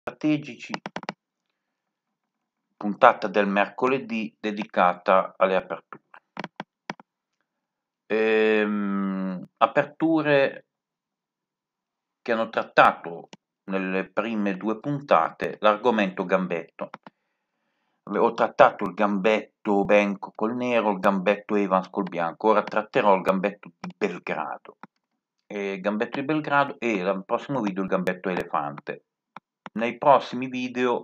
strategici, puntata del mercoledì dedicata alle aperture. Aperture che hanno trattato nelle prime 2 puntate l'argomento gambetto. Ho trattato il gambetto Benko col nero, il gambetto Evans col bianco, ora tratterò il gambetto di Belgrado. Il gambetto di Belgrado e nel prossimo video il gambetto elefante. Nei prossimi video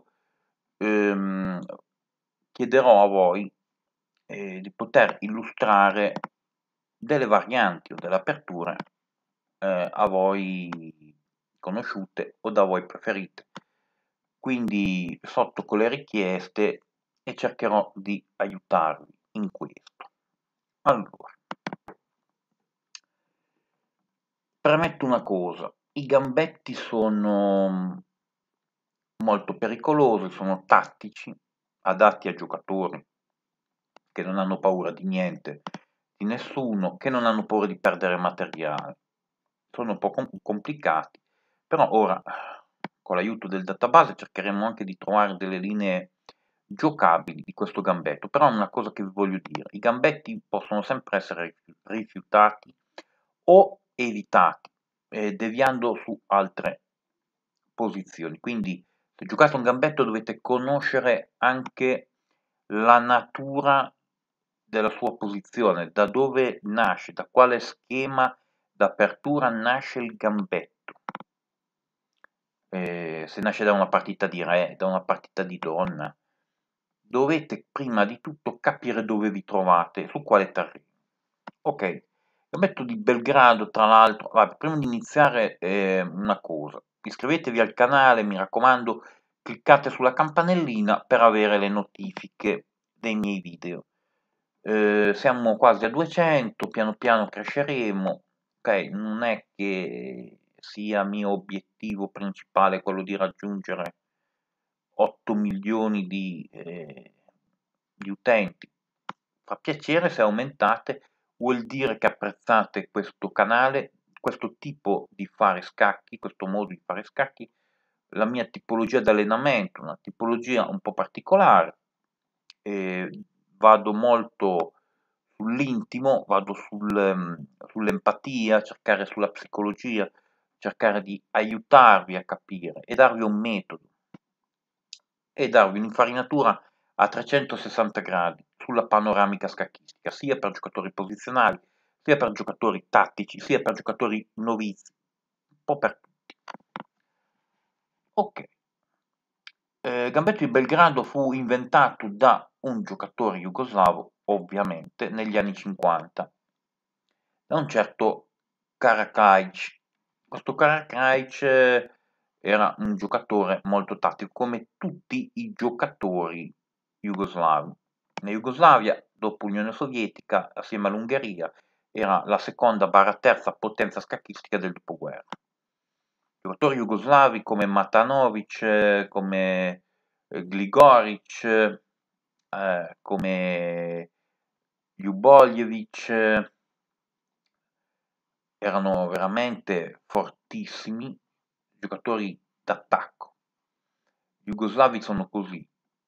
chiederò a voi di poter illustrare delle varianti o delle aperture a voi conosciute o da voi preferite. Quindi sotto con le richieste e cercherò di aiutarvi in questo. Allora, premetto una cosa, i gambetti sono molto pericolosi, sono tattici, adatti a giocatori che non hanno paura di niente, di nessuno, che non hanno paura di perdere materiale. Sono un po' complicati, però ora con l'aiuto del database cercheremo anche di trovare delle linee giocabili di questo gambetto. Però una cosa che vi voglio dire, i gambetti possono sempre essere rifiutati o evitati, deviando su altre posizioni. Quindi se giocate un gambetto dovete conoscere anche la natura della sua posizione, da dove nasce, da quale schema d'apertura nasce il gambetto. Se nasce da una partita di re, da una partita di donna, dovete prima di tutto capire dove vi trovate, su quale terreno. Ok, il gambetto di Belgrado, tra l'altro, prima di iniziare una cosa, iscrivetevi al canale, mi raccomando, cliccate sulla campanellina per avere le notifiche dei miei video. Siamo quasi a 200, piano piano cresceremo, ok? Non è che sia mio obiettivo principale quello di raggiungere 8 milioni di utenti. Fa piacere se aumentate, vuol dire che apprezzate questo canale, questo tipo di fare scacchi, questo modo di fare scacchi, la mia tipologia di allenamento, una tipologia un po' particolare. Vado molto sull'intimo, vado sull'empatia, cercare sulla psicologia, cercare di aiutarvi a capire e darvi un metodo e darvi un'infarinatura a 360 gradi sulla panoramica scacchistica, sia per giocatori posizionali, sia per giocatori tattici, sia per giocatori novizi, un po' per tutti. Ok. Gambetto di Belgrado fu inventato da un giocatore jugoslavo, ovviamente, negli anni 50, da un certo Karacajic. Questo Karacajic era un giocatore molto tattico, come tutti i giocatori jugoslavi. La Jugoslavia, dopo l'Unione Sovietica, assieme all'Ungheria, era la seconda/terza potenza scacchistica del dopoguerra. Giocatori jugoslavi come Matanovic, come Gligoric, come Ljuboljevic, erano veramente fortissimi, giocatori d'attacco. Gli jugoslavi sono così,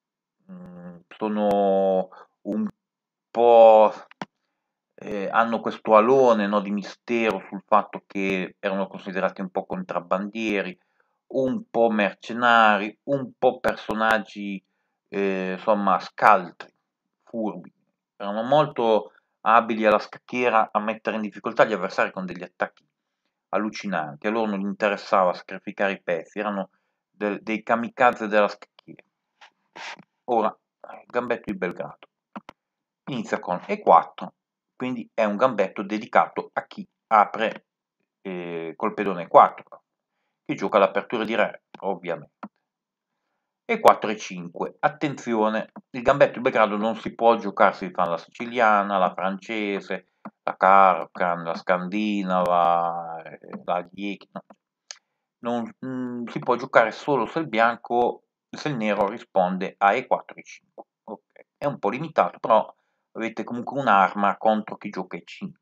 sono un po', hanno questo alone, no, di mistero sul fatto che erano considerati un po' contrabbandieri, un po' mercenari, un po' personaggi, insomma, scaltri, furbi. Erano molto abili alla scacchiera a mettere in difficoltà gli avversari con degli attacchi allucinanti. A loro non gli interessava sacrificare i pezzi, erano dei kamikaze della scacchiera. Ora, il gambetto di Belgrado inizia con E4, quindi è un gambetto dedicato a chi apre col pedone 4, chi gioca l'apertura di re, ovviamente. E4 e 5, attenzione, il gambetto di Belgrado non si può giocare, si fa la siciliana, la francese, la Carcan, la scandinava, la Ghiechi, no. Non si può giocare solo se il nero risponde a E4 e 5. Okay. È un po' limitato, però avete comunque un'arma contro chi gioca E5.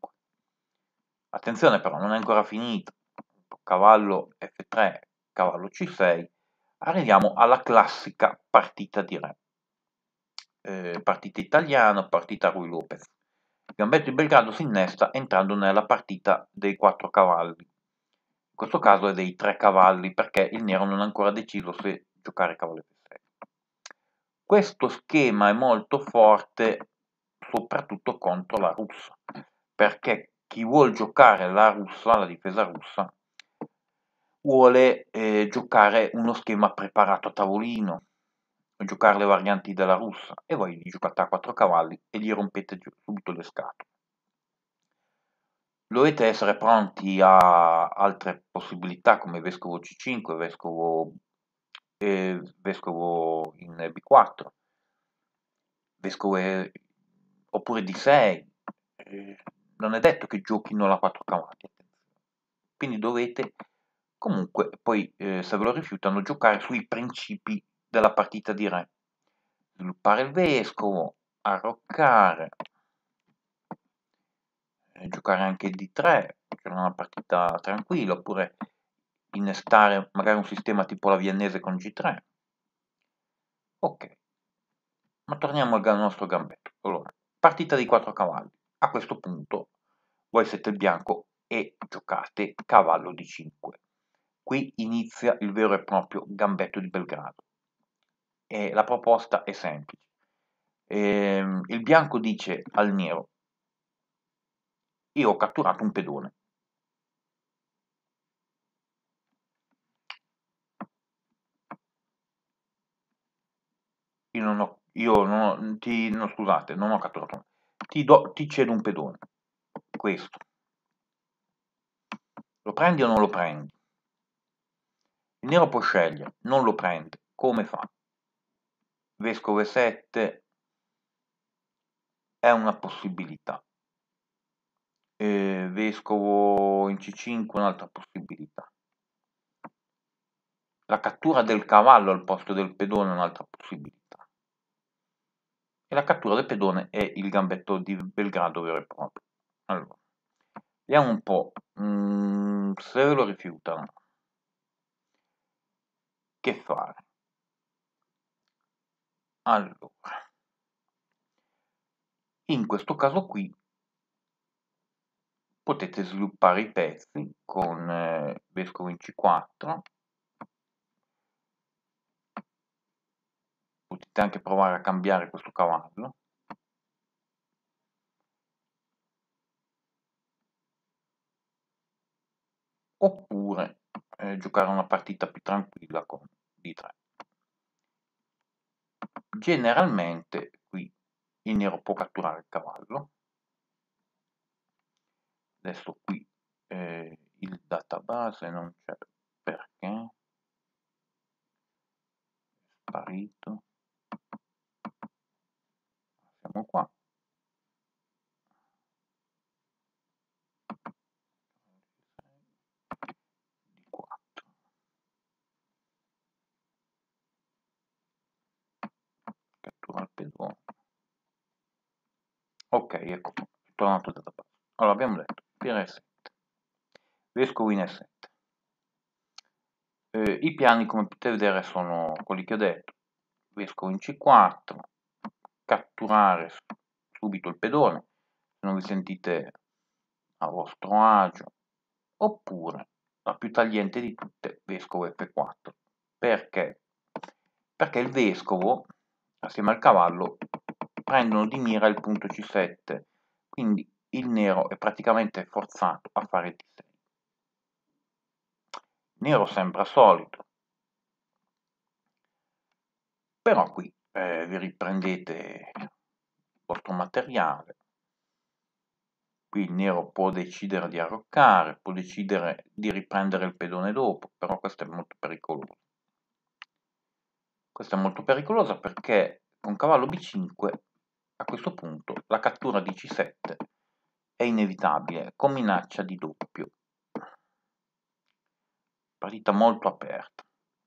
Attenzione però, non è ancora finito. Cavallo F3, cavallo C6, Arriviamo alla classica partita di re. Partita italiana, partita Ruy Lopez. Il gambetto di Belgrado si innesta entrando nella partita dei 4 cavalli. In questo caso è dei 3 cavalli perché il nero non ha ancora deciso se giocare cavallo F6. Questo schema è molto forte soprattutto contro la russa, perché chi vuol giocare la russa, la difesa russa, vuole giocare uno schema preparato a tavolino, giocare le varianti della russa, e voi gli giocate a 4 cavalli e gli rompete subito le scatole. Dovete essere pronti a altre possibilità come vescovo C5, vescovo in B4, vescovo oppure D6. Non è detto che giochino la 4 cavalli, quindi dovete comunque poi, se ve lo rifiutano, giocare sui principi della partita di re. Sviluppare il vescovo, arroccare, giocare anche il D3, c'era una partita tranquilla, oppure innestare magari un sistema tipo la viennese con G3. Ok, ma torniamo al nostro gambetto. Allora, partita di 4 cavalli. A questo punto voi siete il bianco e giocate cavallo di 5. Qui inizia il vero e proprio gambetto di Belgrado. E la proposta è semplice. Il bianco dice al nero: io ho catturato un pedone. Scusate, non ho catturato. Ti cedo un pedone. Questo. Lo prendi o non lo prendi? Il nero può scegliere, non lo prende. Come fa? Vescovo E7 è una possibilità. Vescovo in C5 è un'altra possibilità. La cattura del cavallo al posto del pedone è un'altra possibilità. E la cattura del pedone è il gambetto di Belgrado vero e proprio. Allora, vediamo un po'. Se ve lo rifiutano, che fare? Allora, in questo caso qui potete sviluppare i pezzi con vescovo in C4. Potete anche provare a cambiare questo cavallo. Oppure giocare una partita più tranquilla con D3. Generalmente qui il nero può catturare il cavallo. Adesso qui il database non c'è perché è sparito. Siamo qua. D4. Cattura il pedone. Ok, ecco, è tornato il database. Allora abbiamo detto PR7, vescovo in E7. I piani, come potete vedere, sono quelli che ho detto: vescovo in C4, catturare subito il pedone, se non vi sentite a vostro agio, oppure la più tagliente di tutte, vescovo F4. Perché? Perché il vescovo, assieme al cavallo, prendono di mira il punto C7, quindi il nero è praticamente forzato a fare D6. Nero sembra solito, però qui vi riprendete il vostro materiale. Qui il nero può decidere di arroccare, può decidere di riprendere il pedone dopo, però questo è molto pericoloso. Questa è molto pericolosa perché con cavallo B5 a questo punto la cattura di C7 è inevitabile, con minaccia di doppio. Partita molto aperta.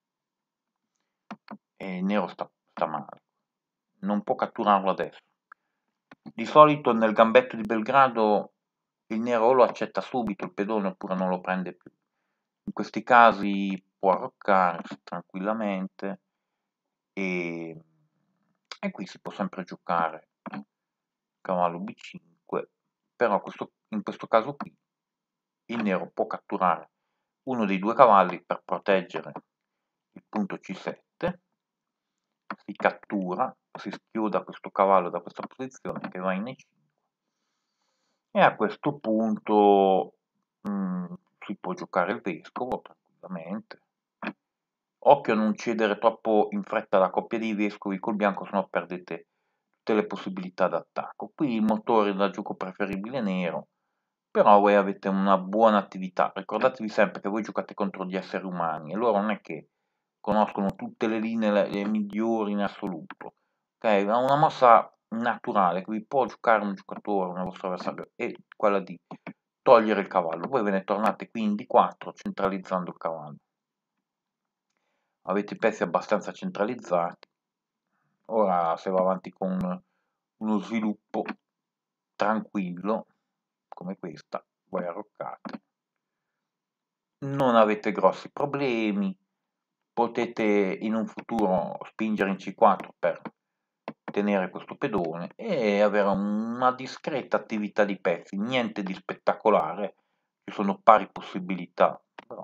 E il nero sta male. Non può catturarlo adesso. Di solito nel gambetto di Belgrado il nero o lo accetta subito il pedone oppure non lo prende più. In questi casi può arroccare tranquillamente e qui si può sempre giocare cavallo B5, però in questo caso qui il nero può catturare uno dei due cavalli per proteggere il punto C7, si cattura, si schioda questo cavallo da questa posizione che va in E5 e a questo punto si può giocare il vescovo tranquillamente. Occhio a non cedere troppo in fretta alla coppia dei vescovi col bianco, sennò perdete tutte le possibilità d'attacco. Qui il motore da gioco preferibile è nero, però voi avete una buona attività. Ricordatevi sempre che voi giocate contro gli esseri umani e loro non è che conoscono tutte le linee le migliori in assoluto. Ok? È una mossa naturale che vi può giocare un giocatore, un vostro avversario, è quella di togliere il cavallo. Voi ve ne tornate qui in D4 centralizzando il cavallo. Avete i pezzi abbastanza centralizzati. Ora se va avanti con uno sviluppo tranquillo come questa, voi arroccate, non avete grossi problemi, potete in un futuro spingere in C4 per tenere questo pedone e avere una discreta attività di pezzi, niente di spettacolare, ci sono pari possibilità, però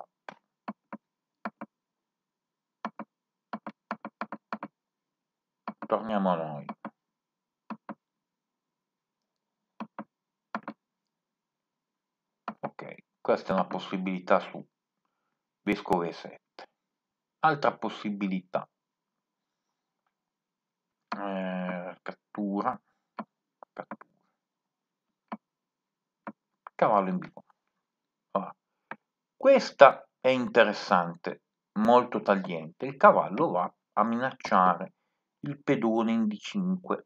torniamo a noi. Ok, questa è una possibilità su vescovo E7. Altra possibilità, cattura, cavallo in B4. Allora, questa è interessante, molto tagliente. Il cavallo va a minacciare il pedone in D5.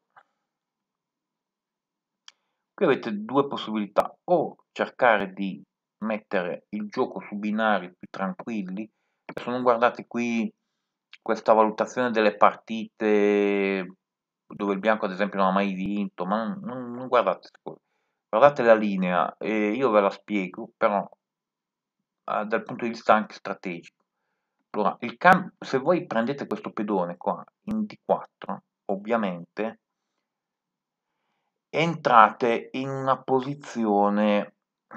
Qui avete due possibilità, o cercare di mettere il gioco su binari più tranquilli. Adesso non guardate qui questa valutazione delle partite dove il bianco ad esempio non ha mai vinto, ma non guardate, guardate la linea e io ve la spiego, però dal punto di vista anche strategico. Allora, se voi prendete questo pedone qua in D4, ovviamente entrate in una posizione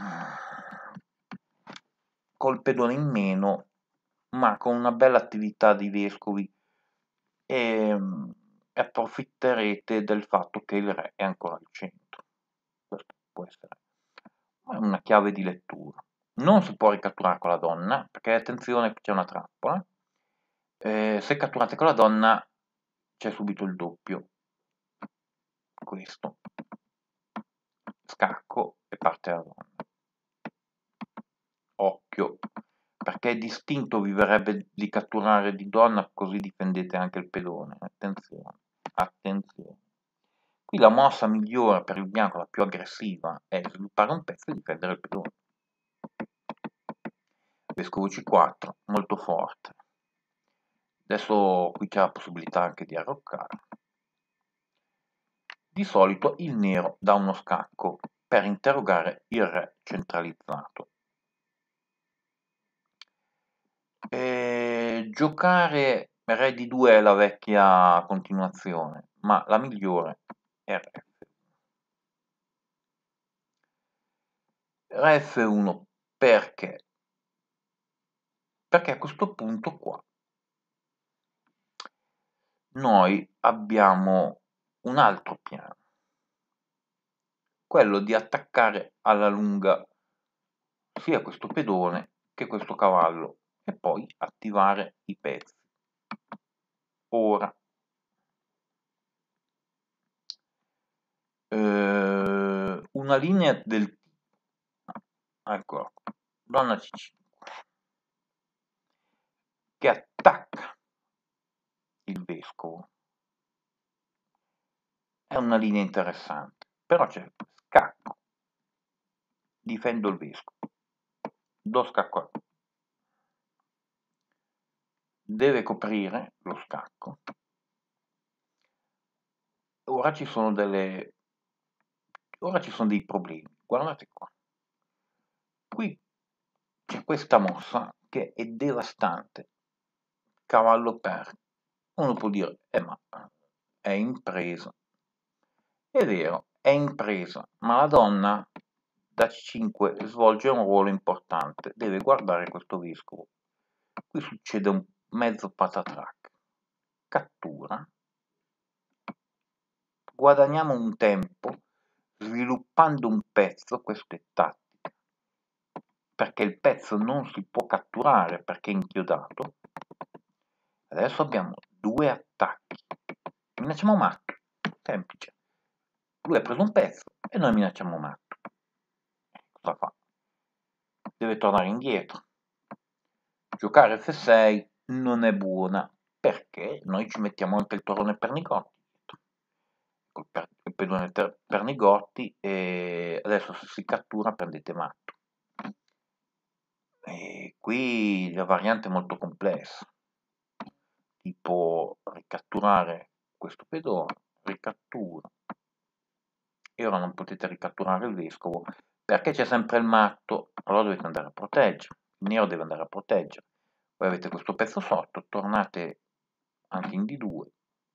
col pedone in meno, ma con una bella attività di vescovi e approfitterete del fatto che il re è ancora al centro. Questo può essere una chiave di lettura. Non si può ricatturare con la donna, perché attenzione, c'è una trappola. Se catturate con la donna c'è subito il doppio. Questo. Scacco e parte la donna. Occhio, perché è distinto vi verrebbe di catturare di donna, così difendete anche il pedone. Attenzione, attenzione. Qui la mossa migliore per il bianco, la più aggressiva, è sviluppare un pezzo e difendere il pedone. Vescovo C4, molto forte. Adesso qui c'è la possibilità anche di arroccare. Di solito il nero dà uno scacco per interrogare il re centralizzato. Giocare re di 2 è la vecchia continuazione, ma la migliore è re F1. Re F1 perché? Perché a questo punto qua noi abbiamo un altro piano, quello di attaccare alla lunga sia questo pedone che questo cavallo e poi attivare i pezzi. Ora, una linea del tipo, ecco, donna C5, che attacca il vescovo, è una linea interessante, però c'è scacco, difendo il vescovo, do scacco a deve coprire lo scacco. Ora ci sono dei problemi, guardate qua. Qui c'è questa mossa che è devastante. Cavallo per. Uno può dire, ma è impresa. È vero, è impresa, ma la donna da 5 svolge un ruolo importante, deve guardare questo vescovo. Qui succede un mezzo patatrac. Cattura, guadagniamo un tempo sviluppando un pezzo, questo è tattica, perché il pezzo non si può catturare perché è inchiodato. Adesso abbiamo 2 attacchi. Minacciamo matto, semplice. Lui ha preso un pezzo e noi minacciamo matto. Cosa fa? Deve tornare indietro. Giocare F6 non è buona perché noi ci mettiamo anche il torrone Pernigotti dietro. Col pedone Pernigotti e adesso se si cattura prendete matto. E qui la variante è molto complessa, tipo ricatturare questo pedone, ricattura, e ora non potete ricatturare il vescovo perché c'è sempre il matto, allora dovete andare a proteggere, il nero deve andare a proteggere. Voi avete questo pezzo sotto, tornate anche in D2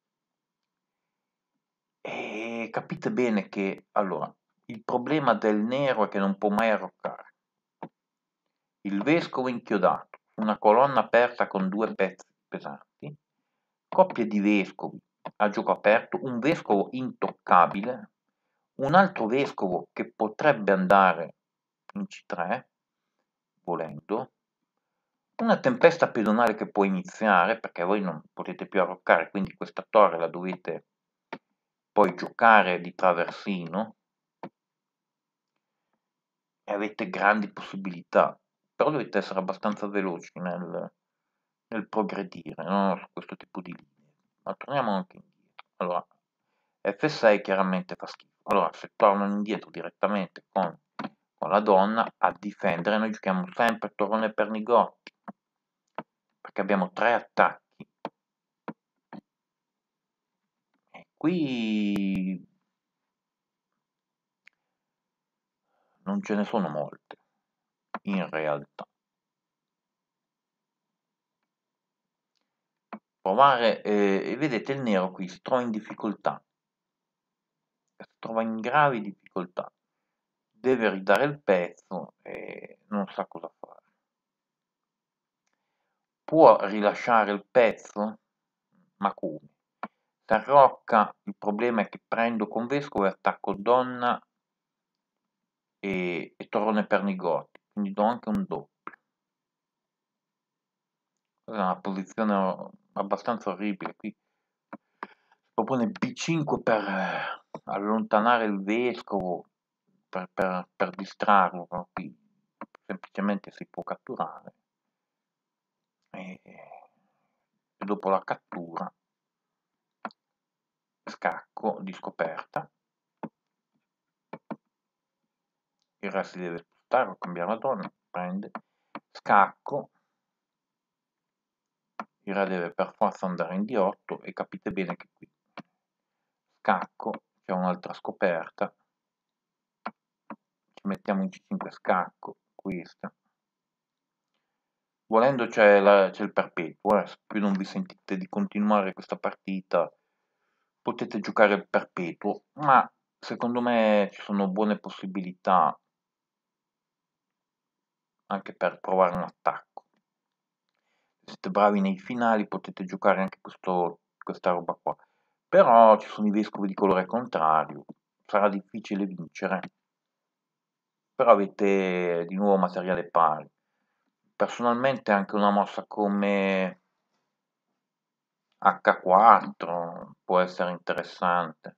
e capite bene che allora il problema del nero è che non può mai arroccare. Il vescovo inchiodato, una colonna aperta con 2 pezzi pesanti, coppie di vescovi a gioco aperto, un vescovo intoccabile, un altro vescovo che potrebbe andare in C3, volendo, una tempesta pedonale che può iniziare perché voi non potete più arroccare, quindi questa torre la dovete poi giocare di traversino e avete grandi possibilità, però dovete essere abbastanza veloci nel progredire, no? Su questo tipo di linee. Ma torniamo anche indietro. Allora, F6 chiaramente fa schifo. Allora, se tornano indietro direttamente con la donna a difendere, noi giochiamo sempre torrone Pernigotti, perché abbiamo 3 attacchi. E qui non ce ne sono molte, in realtà. Provare, e vedete il nero qui si trova in difficoltà, si trova in gravi difficoltà, deve ridare il pezzo e non sa cosa fare. Può rilasciare il pezzo? Ma come? Se arrocca, il problema è che prendo con vescovo e attacco donna e torrone Pernigotti, quindi do anche un doppio. Questa è una posizione abbastanza orribile, qui si propone B5 per allontanare il vescovo, per distrarlo, però qui semplicemente si può catturare e dopo la cattura scacco di scoperta, il re si deve spostare o cambiare la donna, prende, scacco, il re deve per forza andare in D8 e capite bene che qui scacco, c'è un'altra scoperta, ci mettiamo in C5 scacco, questa. Volendo c'è il perpetuo, se più non vi sentite di continuare questa partita potete giocare il perpetuo, ma secondo me ci sono buone possibilità anche per provare un attacco. Se siete bravi nei finali potete giocare anche questa roba qua, però ci sono i vescovi di colore contrario, sarà difficile vincere, però avete di nuovo materiale pari. Personalmente anche una mossa come H4 può essere interessante.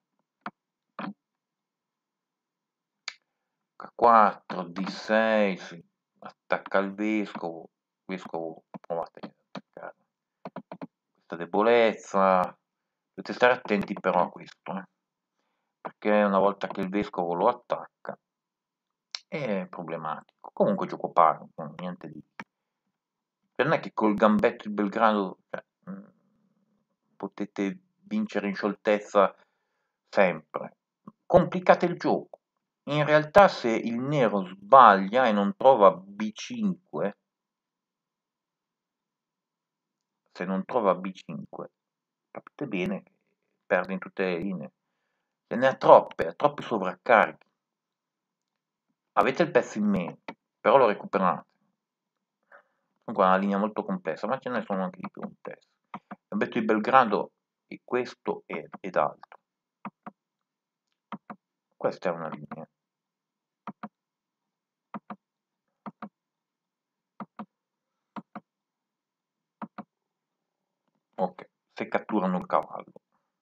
H4, D6, si attacca il vescovo provate ad attaccare questa debolezza, dovete stare attenti però a questo, perché una volta che il vescovo lo attacca è problematico. Comunque gioco paro, niente di... Non è che col gambetto di Belgrado potete vincere in scioltezza sempre. Complicate il gioco. In realtà se il nero sbaglia e non trova B5, se non trova B5, capite bene che perde in tutte le linee. Ce ne ha troppi sovraccarichi. Avete il pezzo in meno, però lo recuperate. Comunque è una linea molto complessa, ma ce ne sono anche di più complesse. Il gambetto di Belgrado è questo ed altro. Questa è una linea. Ok, se catturano il cavallo.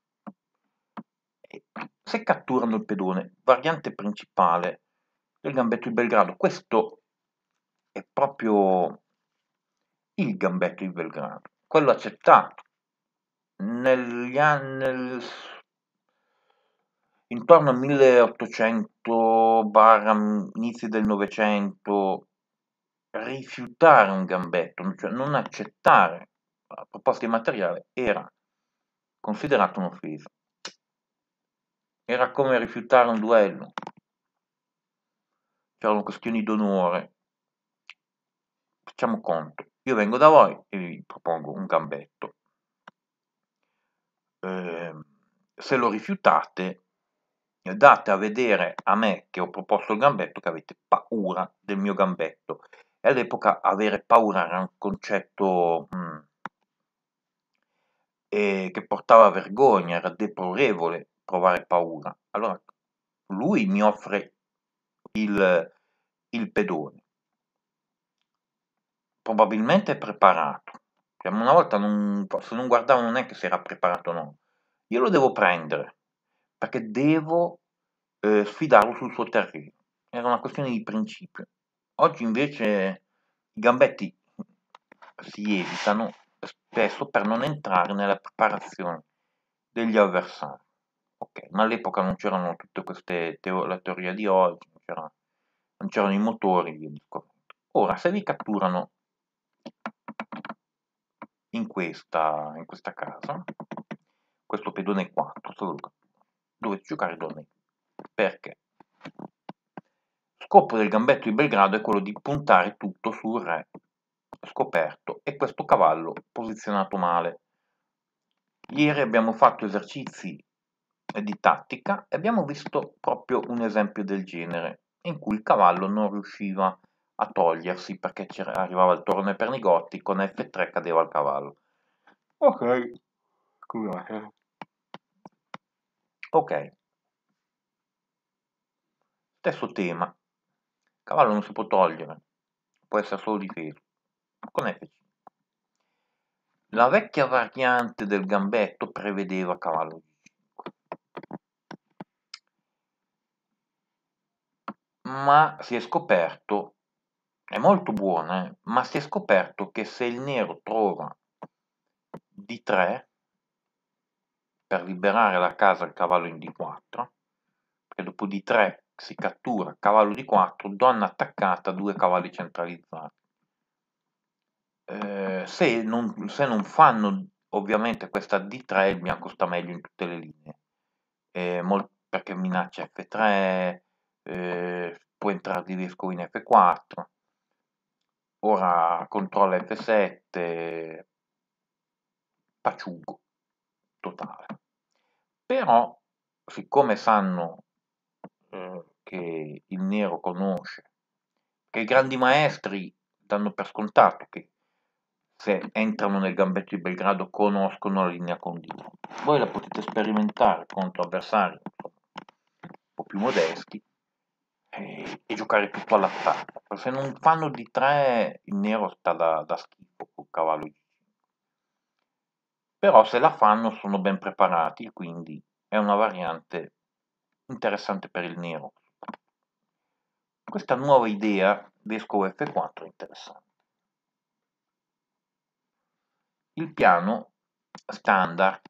E se catturano il pedone, variante principale del gambetto di Belgrado. Questo è proprio il gambetto di Belgrado, quello accettato. Negli anni, intorno al 1800 inizi del Novecento, rifiutare un gambetto, cioè non accettare la proposta di materiale, era considerato un'offesa. Era come rifiutare un duello. C'erano questioni d'onore. Facciamo conto, io vengo da voi e vi propongo un gambetto. Se lo rifiutate, date a vedere a me che ho proposto il gambetto che avete paura del mio gambetto. E all'epoca avere paura era un concetto che portava vergogna, era deplorevole provare paura. Allora lui mi offre il pedone. Probabilmente è preparato. Cioè, una volta se non guardavo non è che si era preparato o no. Io lo devo prendere, perché devo sfidarlo sul suo terreno. Era una questione di principio. Oggi invece i gambetti si evitano spesso per non entrare nella preparazione degli avversari. Ok, ma all'epoca non c'erano tutte queste la teoria di oggi, non c'erano i motori, via discorrendo. Ora, se vi catturano in questa casa, questo pedone 4, se lo cattura, dovete giocare donna. Perché? Scopo del gambetto di Belgrado è quello di puntare tutto sul re scoperto e questo cavallo posizionato male. Ieri abbiamo fatto esercizi di tattica e abbiamo visto proprio un esempio del genere, in cui il cavallo non riusciva a togliersi perché arrivava il torno ai Pernigotti, con F3 cadeva il cavallo. Ok, scusate. Ok, stesso tema. Il cavallo non si può togliere, può essere solo difeso, con F5. La vecchia variante del gambetto prevedeva cavallo G5, ma si è scoperto, è molto buona, ma si è scoperto che se il nero trova D3 per liberare la casa al cavallo in D4, perché dopo D3 si cattura cavallo D4, donna attaccata, 2 cavalli centralizzati. Se non fanno ovviamente questa D3, il bianco sta meglio in tutte le linee, perché minaccia F3, può entrare di vescovo in F4, ora controlla F7, paciugo totale. Però, siccome sanno che il nero conosce, che i grandi maestri danno per scontato che se entrano nel gambetto di Belgrado conoscono la linea condivisa. Voi la potete sperimentare contro avversari un po' più modesti e giocare tutto all'attacco. Se non fanno di 3 il nero sta da schifo col cavallo G5. Però se la fanno sono ben preparati, quindi è una variante interessante per il nero. Questa nuova idea, vescovo F4, è interessante. Il piano standard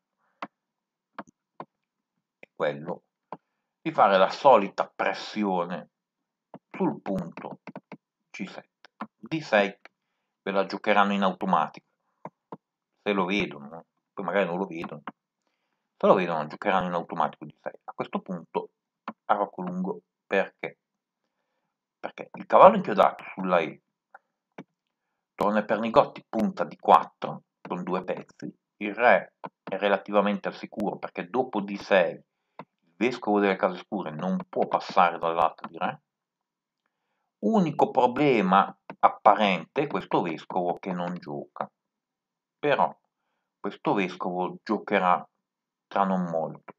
è quello di fare la solita pressione sul punto C7. D6 ve la giocheranno in automatico, se lo vedono, poi magari non lo vedono. Se lo vedono giocheranno in automatico D6. A questo punto arrocco lungo perché? Perché il cavallo inchiodato sulla E, torna Pernigotti punta D4, con 2 pezzi, il re è relativamente al sicuro perché dopo D6 il vescovo delle case scure non può passare dall'alto di re. Unico problema apparente, questo vescovo che non gioca, però questo vescovo giocherà tra non molto.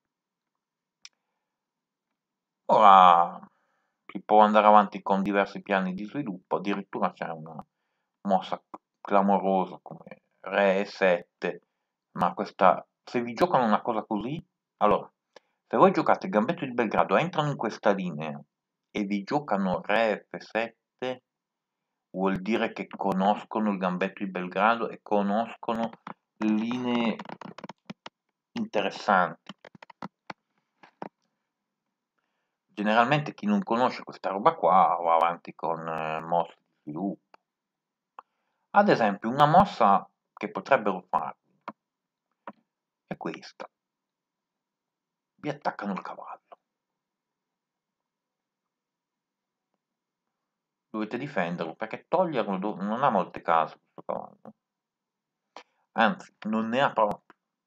Ora si può andare avanti con diversi piani di sviluppo, addirittura c'è una mossa clamorosa come re e7, ma questa, se vi giocano una cosa così, allora, se voi giocate Gambetto di Belgrado, entrano in questa linea e vi giocano re f7, vuol dire che conoscono il Gambetto di Belgrado e conoscono linee interessanti. Generalmente chi non conosce questa roba qua va avanti con mosse di sviluppo. Ad esempio, una mossa che potrebbero fare è questa. Vi attaccano il cavallo. Dovete difenderlo perché toglierlo non ha molte case questo cavallo. Anzi, non ne ha proprio.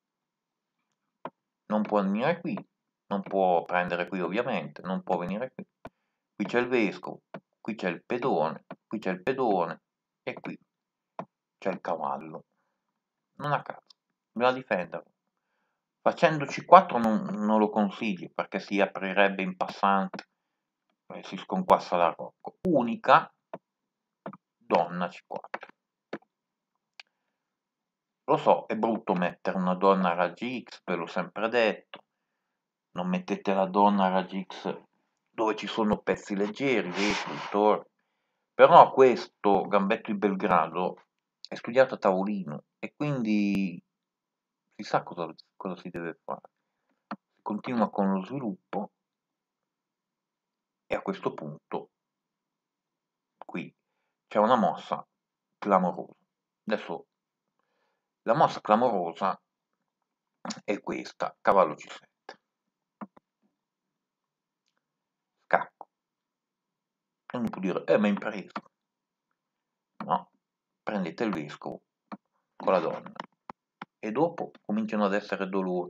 Non può venire qui, non può prendere qui ovviamente, non può venire qui. Qui c'è il vescovo, qui c'è il pedone, qui c'è il pedone e qui c'è il cavallo. Non a caso, bisogna difenderlo. Facendo C4 non lo consiglio perché si aprirebbe in passante e si sconquassa la Rocco. Unica donna C4. Lo so, è brutto mettere una donna a raggi X, ve l'ho sempre detto. Non mettete la donna a raggi X dove ci sono pezzi leggeri, vescovi, torri. Però questo Gambetto di Belgrado è studiato a tavolino e quindi si sa cosa si deve fare. Si continua con lo sviluppo e a questo punto qui c'è una mossa clamorosa. Adesso la mossa clamorosa è questa, cavallo C7. Scacco. E uno può dire, ma è impreso. No, prendete il vescovo con la donna e dopo cominciano ad essere dolori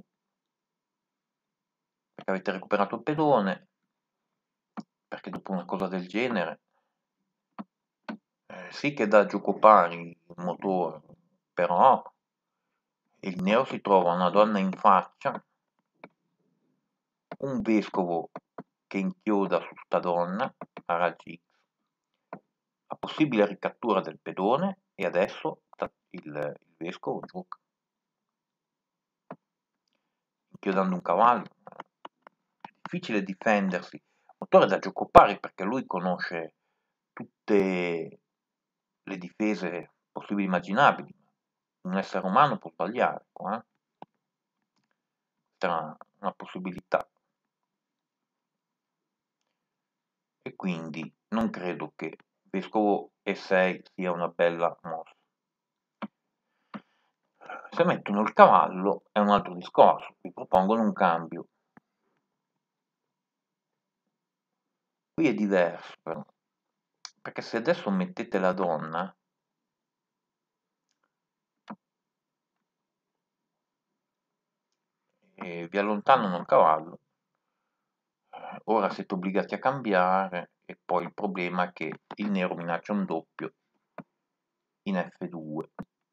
perché avete recuperato il pedone, perché dopo una cosa del genere sì che dà gioco pari il motore, però il nero si trova una donna in faccia, un vescovo che inchioda su sta donna a raggi X, la possibile ricattura del pedone e adesso il vescovo gioca inchiodando un cavallo. È difficile difendersi. Il motore da gioco pari perché lui conosce tutte le difese possibili e immaginabili. Un essere umano può sbagliare qua, eh? Questa è una possibilità. E quindi non credo che vescovo e6 sia una bella mossa. Se mettono il cavallo è un altro discorso, vi propongono un cambio. Qui è diverso però, perché se adesso mettete la donna, e vi allontanano il cavallo, ora siete obbligati a cambiare e poi il problema è che il nero minaccia un doppio in F2.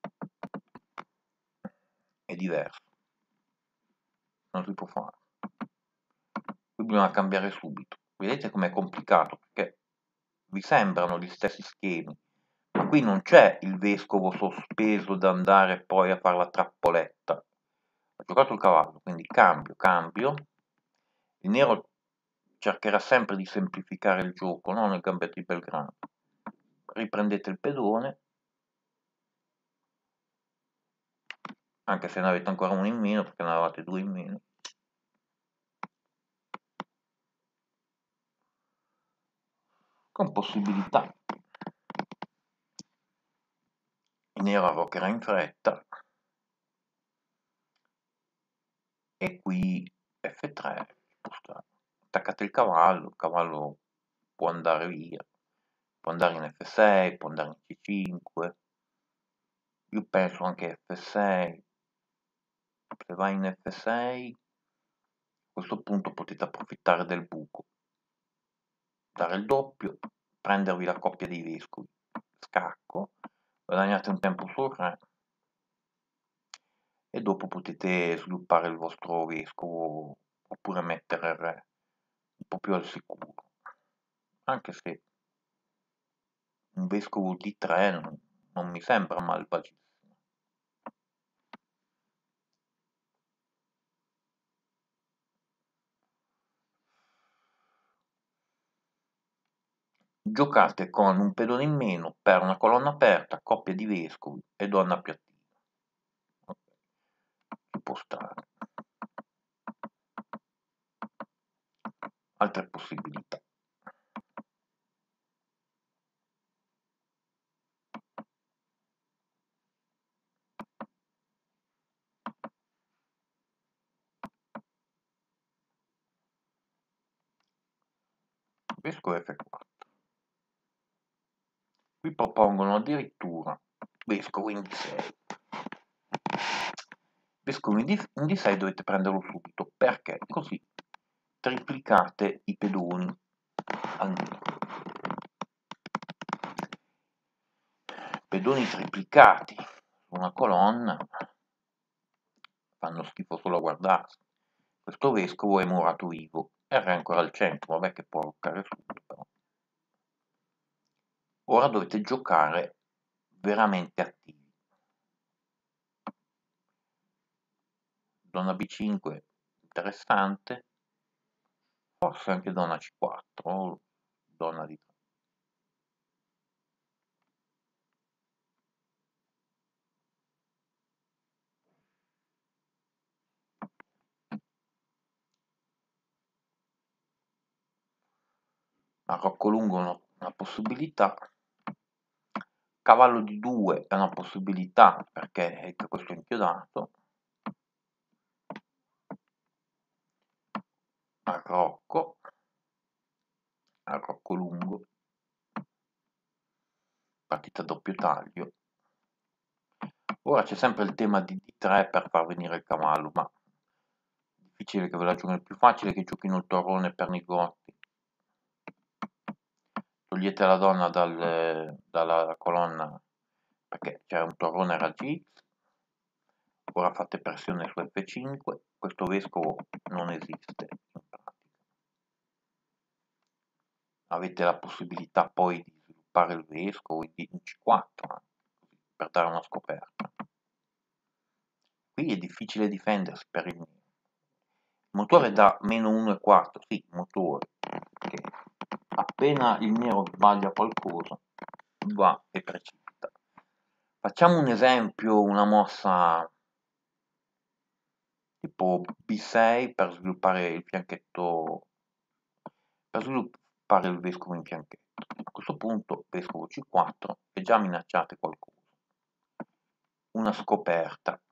È diverso, non si può fare. Qui bisogna cambiare subito. Vedete com'è complicato, perché vi sembrano gli stessi schemi, ma qui non c'è il vescovo sospeso da andare poi a fare la trappoletta. Ha giocato il cavallo, quindi cambio, cambio. Il nero cercherà sempre di semplificare il gioco, no? Nel Gambetto di Belgrado. Riprendete il pedone, anche se ne avete ancora uno in meno, perché ne avevate due in meno. Con possibilità. Il nero arroccherà in fretta. E qui F3, attaccate il cavallo può andare via, può andare in F6, può andare in C5, Io penso anche F6, se vai in F6, a questo punto potete approfittare del buco, dare il doppio, prendervi la coppia dei vescovi, scacco, guadagnate un tempo sul re e dopo potete sviluppare il vostro vescovo oppure mettere il re un po' più al sicuro, anche se un vescovo di 3 non mi sembra malvagissimo. Giocate con un pedone in meno per una colonna aperta, coppia di vescovi e donna piattina. Okay. Ci può stare. Altre possibilità. Vescovo F4. Qui propongono addirittura vescovo in D6. Vescovo in D6 dovete prenderlo subito, perché così triplicate i pedoni al nero. Pedoni triplicati su una colonna fanno schifo solo a guardarsi. Questo vescovo è murato vivo e il re ancora al centro, vabbè che può roccare subito però. Ora dovete giocare veramente attivi. Donna B5 interessante, forse anche donna C4, donna D3. Marocco lungo una possibilità, cavallo di 2 è una possibilità perché questo è inchiodato, Marocco lungo, partita a doppio taglio. Ora c'è sempre il tema di D3 per far venire il cavallo, ma difficile che ve la giochino, è più facile che giochino il torrone per Nigotti. Togliete la donna dalla colonna perché c'è un torrone raggi X, ora fate pressione su F5, questo vescovo non esiste in pratica. Avete la possibilità poi di sviluppare il vescovo in C4 per dare una scoperta. Qui è difficile difendersi per il nero. Il motore da meno 1,4, sì, motore, che appena il nero sbaglia qualcosa va e precipita. Facciamo un esempio, una mossa tipo B6 per sviluppare il fianchetto, per sviluppare il vescovo in fianchetto. A questo punto vescovo C4 e già minacciate qualcosa. Una scoperta.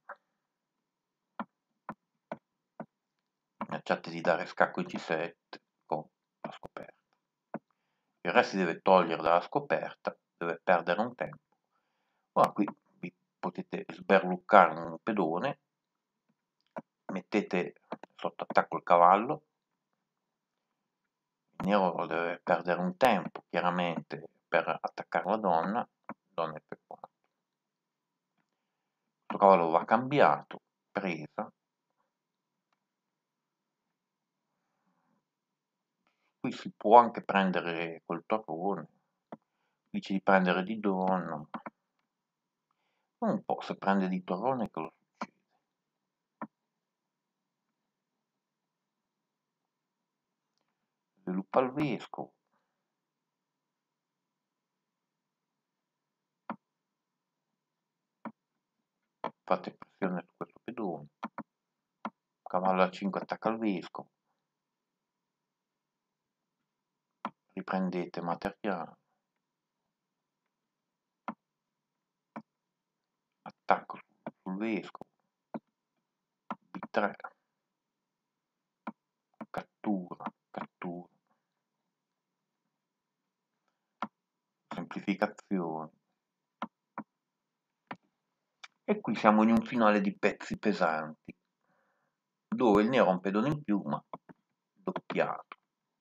Minacciate di dare scacco in C7 con la scoperta. Il re si deve togliere dalla scoperta, deve perdere un tempo. Ora qui vi potete sberluccare un pedone, mettete sotto attacco il cavallo, il nero deve perdere un tempo chiaramente per attaccare la donna F4. Questo cavallo va cambiato, presa. Qui si può anche prendere col torrone, dice di prendere di donna. Un po' se prende di torrone cosa succede? Sviluppa il vescovo. Fate pressione su questo pedone. Cavallo A5 attacca il vescovo. Riprendete materiale. Attacco sul vescovo. B3. Cattura. Semplificazione. E qui siamo in un finale di pezzi pesanti, dove il nero ha un pedone in più, ma doppiato.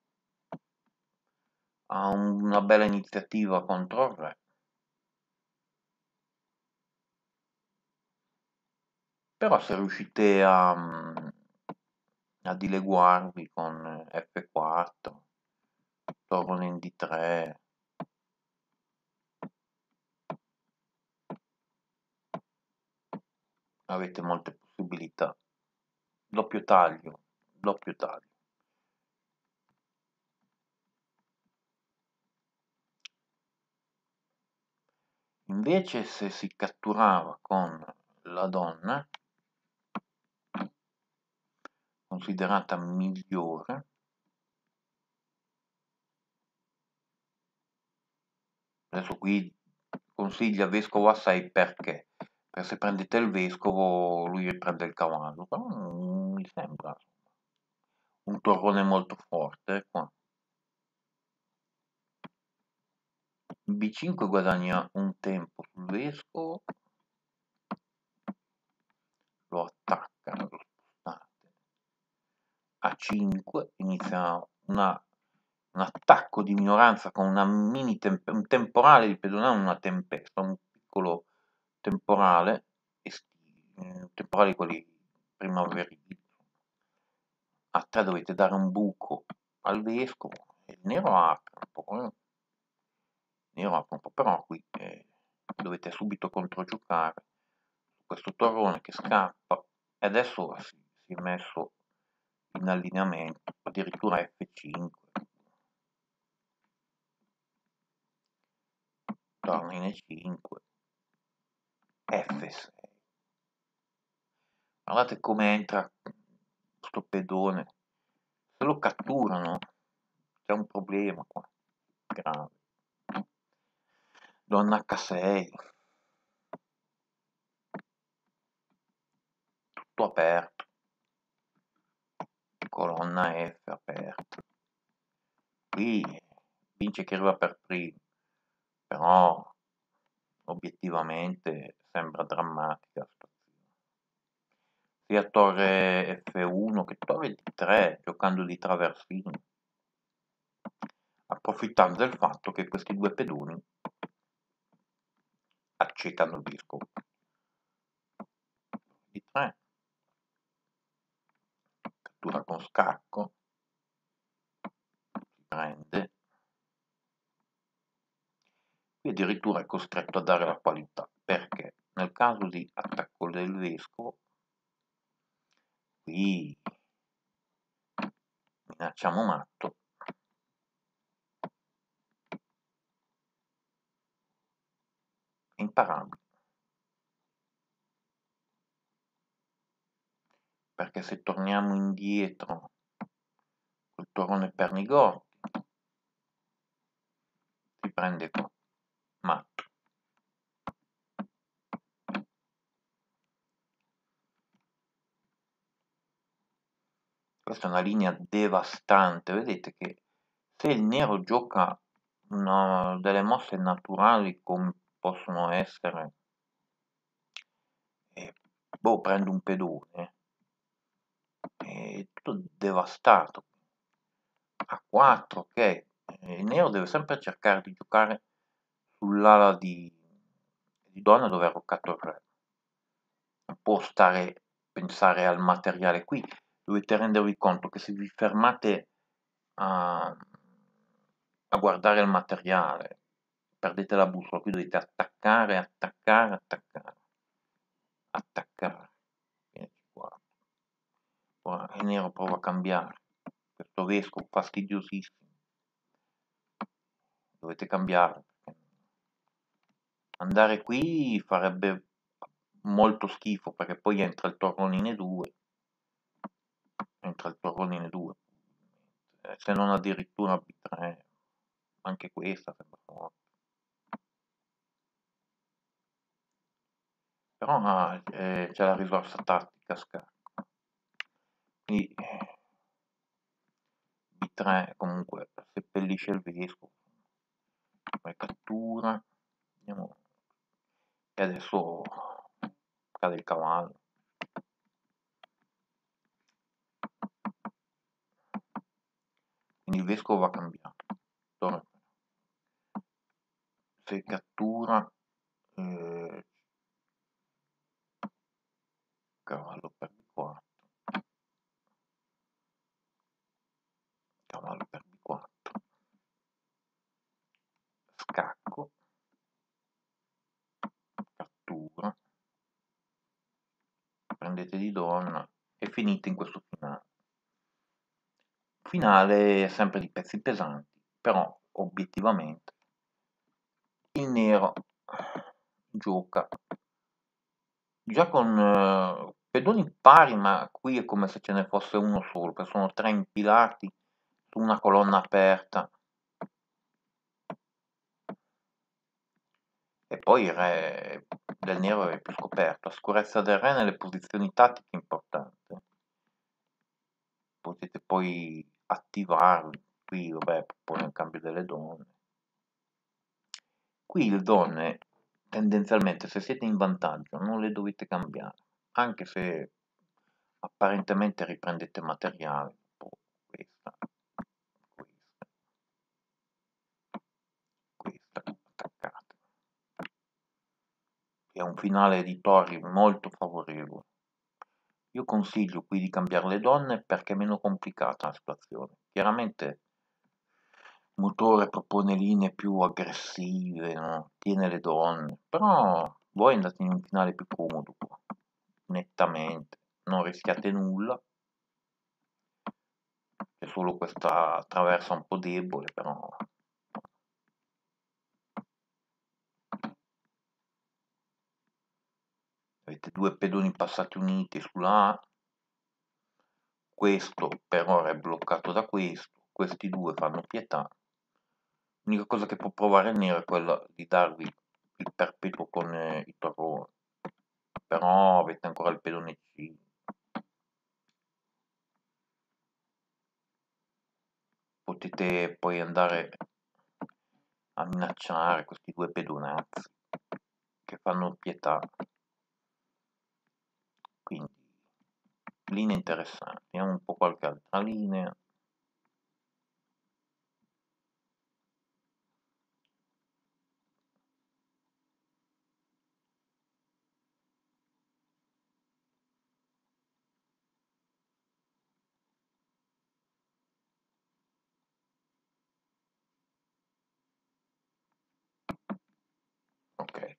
Ha una bella iniziativa contro il re, però se riuscite a dileguarvi con F4, torno in D3, avete molte possibilità. Doppio taglio, doppio taglio. Invece se si catturava con la donna, considerata migliore, adesso qui consiglia vescovo a6 perché? Perché se prendete il vescovo lui riprende il cavallo, però non mi sembra un torrone molto forte qua. B5 guadagna un tempo sul vescovo, lo attacca, lo spostate. A5 inizia un attacco di minoranza con una un temporale di pedonale, una tempesta, un piccolo temporale, temporali quelli primaverili. A 3 dovete dare un buco al vescovo, e il nero apre un po', nero apre un po', però qui dovete subito controgiocare su questo torrone che scappa, e adesso si è messo in allineamento, addirittura F5, torna in E5, F6. Guardate come entra questo pedone, se lo catturano c'è un problema qua, grave. Donna H6, tutto aperto, colonna F aperta. Qui vince chi arriva per primo, però obiettivamente sembra drammatica la situazione. Sia torre F1 che torre D3, giocando di traversino, approfittando del fatto che questi due pedoni accettano il vescovo. D3, cattura con scacco, si prende, qui addirittura è costretto a dare la qualità, perché nel caso di attacco del vescovo, qui minacciamo matto, imparabile, perché se torniamo indietro col torrone Pernigotti si prende qua, matto. Questa è una linea devastante, vedete che se il nero gioca delle mosse naturali come possono essere, prende un pedone, è tutto devastato. A4, ok, il nero deve sempre cercare di giocare sull'ala di donna dove ha roccato il re. Non può pensare al materiale qui, dovete rendervi conto che se vi fermate a guardare il materiale perdete la bussola, qui dovete attaccare, attaccare, attaccare, attaccare. Ora il nero prova a cambiare, questo vescovo fastidiosissimo, dovete cambiare, andare qui farebbe molto schifo, perché poi entra il torrone in E2, se non addirittura B3, anche questa sembra forte. Però c'è la risorsa tattica scacco, quindi B3 comunque seppellisce il vescovo, poi cattura, andiamo, e adesso cade il cavallo. Quindi il vescovo va cambiato. Torre. Se cattura cavallo per b4, cavallo per b4, scacco, cattura, prendete di donna e finite in questo finale. Finale sempre di pezzi pesanti, però obiettivamente il nero gioca già con pedoni pari, ma qui è come se ce ne fosse uno solo, perché sono 3 impilati su una colonna aperta. E poi il re del nero è più scoperto, la sicurezza del re nelle posizioni tattiche è importante. Potete poi attivarli, qui vabbè propone il cambio delle donne. Qui le donne tendenzialmente se siete in vantaggio non le dovete cambiare, anche se apparentemente riprendete materiale, questa, attaccate. È un finale di torri molto favorevole. Io consiglio qui di cambiare le donne perché è meno complicata la situazione. Chiaramente il motore propone linee più aggressive, no? Tiene le donne, però voi andate in un finale più comodo qua, nettamente, non rischiate nulla, c'è solo questa traversa un po' debole, però avete due pedoni passati uniti sulla A, questo per ora è bloccato da questo, questi due fanno pietà. L'unica cosa che può provare il nero è quella di darvi il perpetuo con i torroni, però avete ancora il pedone C. Potete poi andare a minacciare questi due pedonazzi che fanno pietà. Quindi linee interessanti, vediamo un po' qualche altra linea. Ok,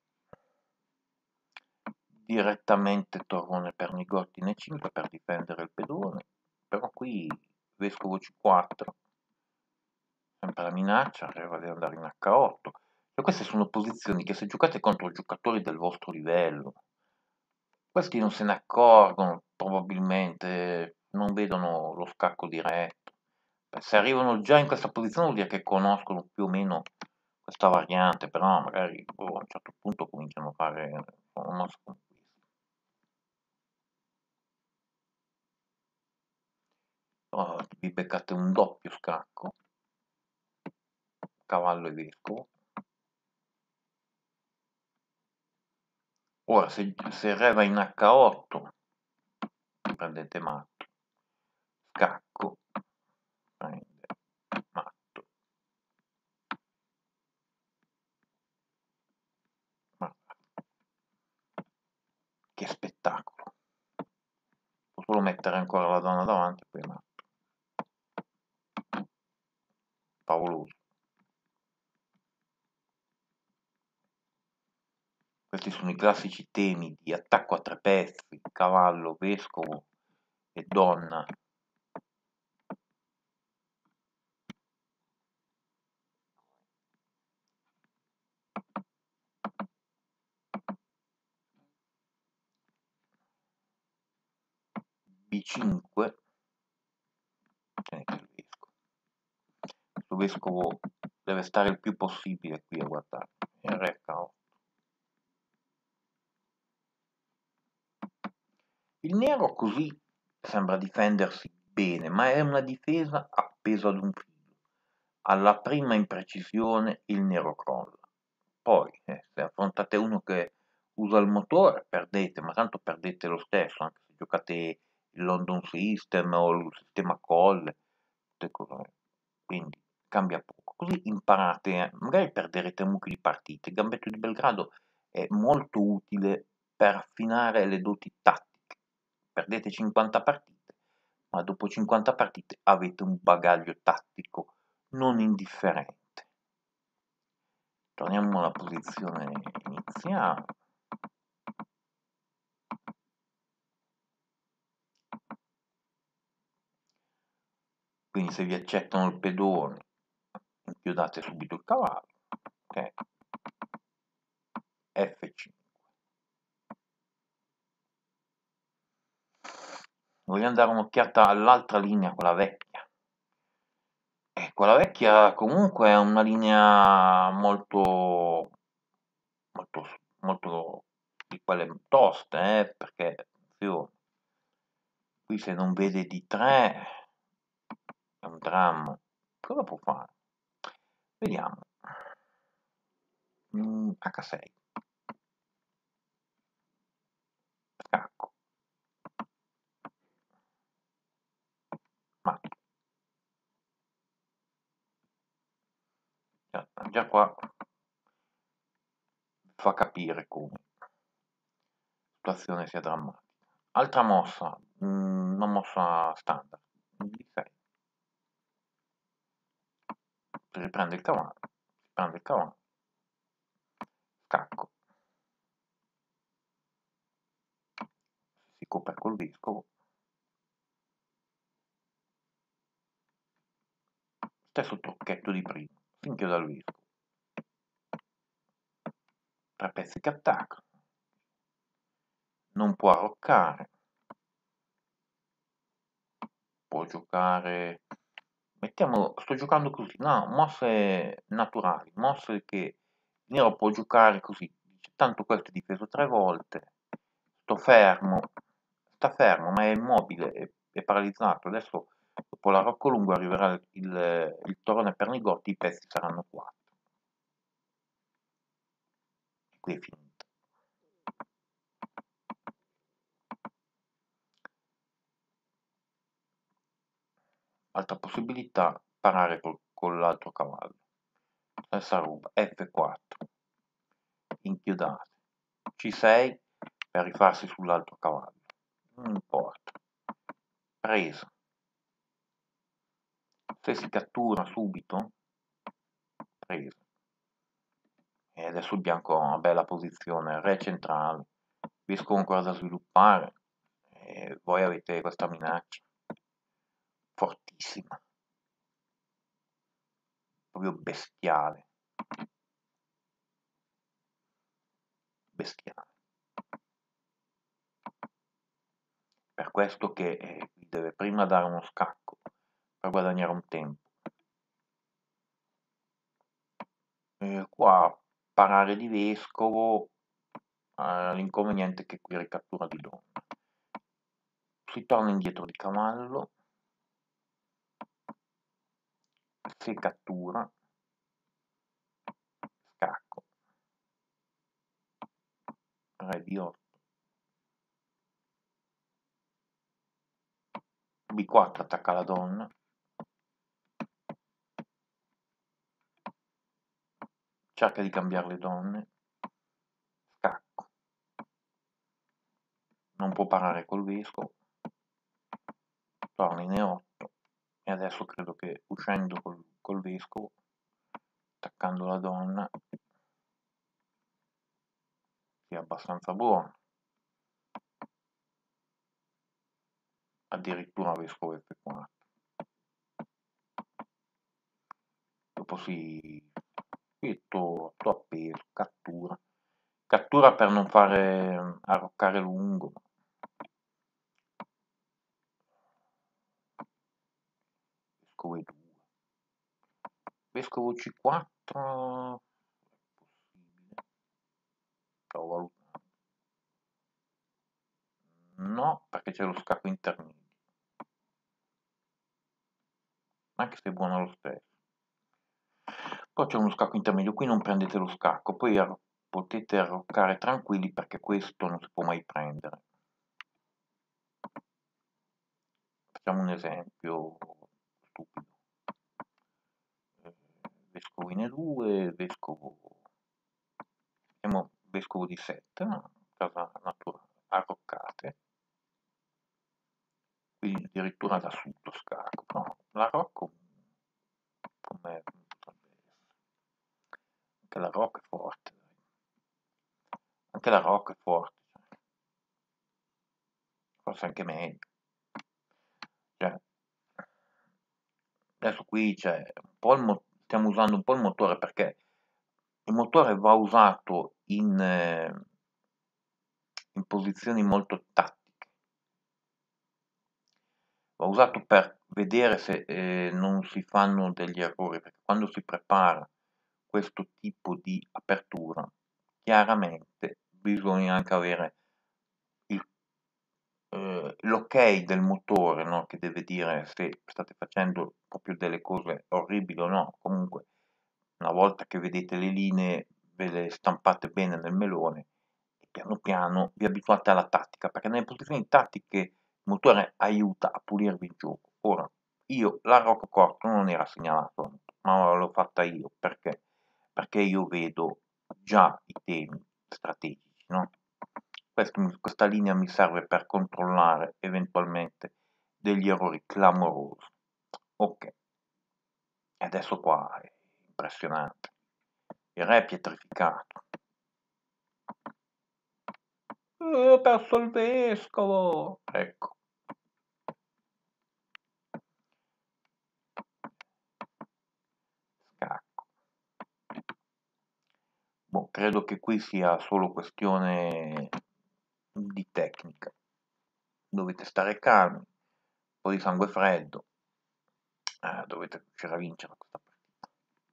direttamente torrone per Nigotti in E5 per difendere il pedone, però qui vescovo C4, sempre la minaccia, arriva ad andare in H8. E queste sono posizioni che se giocate contro giocatori del vostro livello, questi non se ne accorgono, probabilmente non vedono lo scacco diretto. Se arrivano già in questa posizione vuol dire che conoscono più o meno questa variante, però magari a un certo punto cominciano a fare una sconfitta. Oh, vi beccate un doppio scacco, cavallo e vescovo. Ora, se il re va in H8, prendete matto, scacco, prende matto. Ma che spettacolo! Posso solo mettere ancora la donna davanti e poi matto. Favoloso. Questi sono i classici temi di attacco a tre pezzi, cavallo, vescovo e donna. B5, tenete il vescovo. Questo vescovo deve stare il più possibile qui a guardare. E re H8. Il nero così sembra difendersi bene, ma è una difesa appesa ad un filo. Alla prima imprecisione il nero crolla. Poi, se affrontate uno che usa il motore, perdete, ma tanto perdete lo stesso, anche se giocate il London System o il sistema Colle, tutte cose. Quindi cambia poco. Così imparate, magari perderete mucchi di partite. Il gambetto di Belgrado è molto utile per affinare le doti tattiche. Perdete 50 partite, ma dopo 50 partite avete un bagaglio tattico non indifferente. Torniamo alla posizione iniziale. Quindi se vi accettano il pedone, inchiodate subito il cavallo. Ok. F5. Voglio dare un'occhiata all'altra linea, quella vecchia. Quella vecchia comunque è una linea molto, molto, molto di quelle toste, perché attenzione, qui se non vede di 3 è un dramma. Cosa può fare? Vediamo. H6. Scacco. Matto. Già qua fa capire come la situazione sia drammatica. Altra mossa, una mossa standard, D6. Si riprende il cavallo, si prende il cavallo, scacco, si copre col vescovo, stesso trucchetto di prima, si inchioda il vescovo, 3 pezzi che attaccano, non può arroccare, può giocare, mettiamo, sto giocando così, no, mosse naturali, mosse che il nero può giocare così, dice, tanto questo è difeso 3 volte, sto fermo, sta fermo ma è immobile, è paralizzato, adesso dopo l'arrocco lungo arriverà il torone Pernigotti, i pezzi saranno 4. E qui è finita. Altra possibilità, parare con l'altro cavallo. Stessa ruba, F4, inchiodate, C6 per rifarsi sull'altro cavallo, non importa, presa. Se si cattura subito, presa. E adesso il bianco ha una bella posizione, re centrale, vescovo ancora da sviluppare, e voi avete questa minaccia fortissima, proprio bestiale, bestiale. Per questo che vi deve prima dare uno scacco per guadagnare un tempo. Qua parare di vescovo, l'inconveniente è che qui ricattura di donna. Si torna indietro di cavallo, se cattura, scacco, re di 8, B4 attacca la donna, cerca di cambiare le donne, scacco, non può parare col vescovo, torna in E8 e adesso credo che uscendo col vescovo, attaccando la donna, sia abbastanza buono. Addirittura vescovo F4. Dopo qui sto appeso, cattura per non fare arroccare lungo. Vescovo E2, vescovo C4, è possibile, stavo valutando, no, perché c'è lo scacco intermedio, anche se è buono lo stesso. Poi c'è uno scacco intermedio, qui non prendete lo scacco, poi potete arroccare tranquilli perché questo non si può mai prendere. Facciamo un esempio stupido. Vescovo in E2, vescovo di 7, no? Casa naturale, arroccate, quindi addirittura da sud lo scacco, no, l'arrocco come potrebbe essere. Anche la rocca è forte, anche la rocca è forte, forse anche meglio. Cioè, adesso qui c'è un po' stiamo usando un po' il motore perché il motore va usato in posizioni molto tattiche, va usato per vedere se non si fanno degli errori, perché quando si prepara questo tipo di apertura, chiaramente bisogna anche avere l'ok del motore, no? Che deve dire se state facendo proprio delle cose orribili o no. Comunque, una volta che vedete le linee, ve le stampate bene nel melone e piano piano vi abituate alla tattica, perché nelle posizioni tattiche il motore aiuta a pulirvi il gioco. Ora, io la rocca corta non era segnalato, ma l'ho fatta io perché io vedo già i temi strategici, no? Questa linea mi serve per controllare eventualmente degli errori clamorosi. Ok, e adesso qua è impressionante. Il re è pietrificato. Ho perso il vescovo! Ecco. Scacco. Boh, credo che qui sia solo questione di tecnica. Dovete stare calmi, un po' di sangue freddo. Dovete riuscire a vincere questa partita.